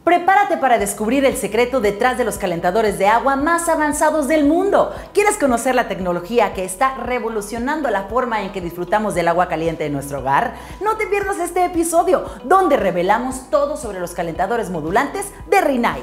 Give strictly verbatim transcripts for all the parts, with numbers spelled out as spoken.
Prepárate para descubrir el secreto detrás de los calentadores de agua más avanzados del mundo. ¿Quieres conocer la tecnología que está revolucionando la forma en que disfrutamos del agua caliente en nuestro hogar? No te pierdas este episodio, donde revelamos todo sobre los calentadores modulantes de Rinnai.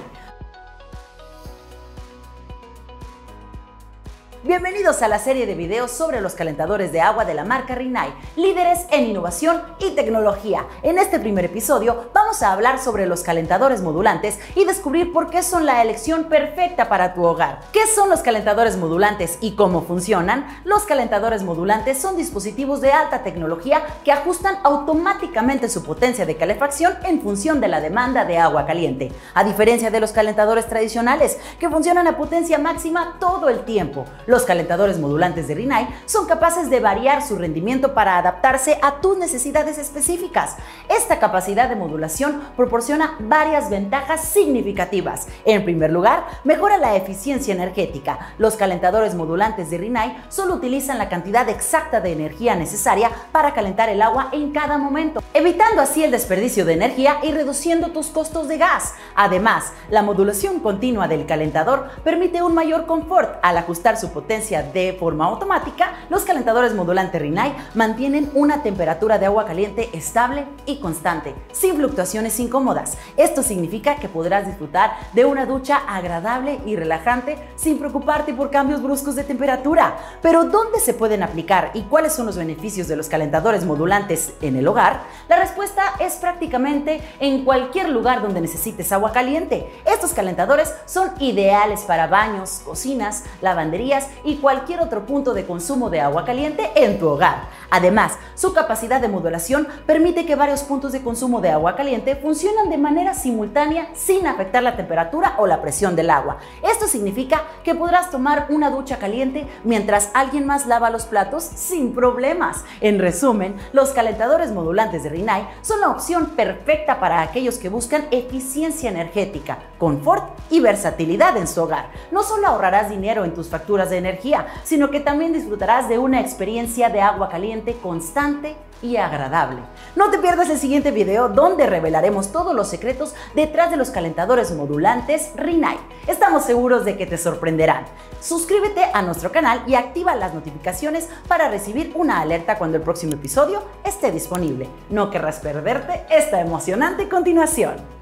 Bienvenidos a la serie de videos sobre los calentadores de agua de la marca Rinnai, líderes en innovación y tecnología. En este primer episodio vamos a hablar sobre los calentadores modulantes y descubrir por qué son la elección perfecta para tu hogar. ¿Qué son los calentadores modulantes y cómo funcionan? Los calentadores modulantes son dispositivos de alta tecnología que ajustan automáticamente su potencia de calefacción en función de la demanda de agua caliente, a diferencia de los calentadores tradicionales que funcionan a potencia máxima todo el tiempo. Los calentadores modulantes de Rinnai son capaces de variar su rendimiento para adaptarse a tus necesidades específicas. Esta capacidad de modulación proporciona varias ventajas significativas. En primer lugar, mejora la eficiencia energética. Los calentadores modulantes de Rinnai solo utilizan la cantidad exacta de energía necesaria para calentar el agua en cada momento, evitando así el desperdicio de energía y reduciendo tus costos de gas. Además, la modulación continua del calentador permite un mayor confort al ajustar su potencia de forma automática. Los calentadores modulantes Rinnai mantienen una temperatura de agua caliente estable y constante, sin fluctuaciones incómodas. Esto significa que podrás disfrutar de una ducha agradable y relajante sin preocuparte por cambios bruscos de temperatura. Pero ¿dónde se pueden aplicar y cuáles son los beneficios de los calentadores modulantes en el hogar? La respuesta es prácticamente en cualquier lugar donde necesites agua caliente. Estos calentadores son ideales para baños, cocinas, lavanderías y cualquier otro punto de consumo de agua caliente en tu hogar. Además, su capacidad de modulación permite que varios puntos de consumo de agua caliente funcionen de manera simultánea sin afectar la temperatura o la presión del agua. Esto significa que podrás tomar una ducha caliente mientras alguien más lava los platos sin problemas. En resumen, los calentadores modulantes de Rinnai son la opción perfecta para aquellos que buscan eficiencia energética, confort y versatilidad en su hogar. No solo ahorrarás dinero en tus facturas de energía, sino que también disfrutarás de una experiencia de agua caliente constante y agradable. No te pierdas el siguiente video donde revelaremos todos los secretos detrás de los calentadores modulantes Rinnai. Estamos seguros de que te sorprenderán. Suscríbete a nuestro canal y activa las notificaciones para recibir una alerta cuando el próximo episodio esté disponible. No querrás perderte esta emocionante continuación.